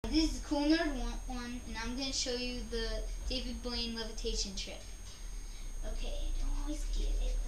This is the Cool Nerd one, and I'm going to show you the David Blaine levitation trick. Okay, don't always get it.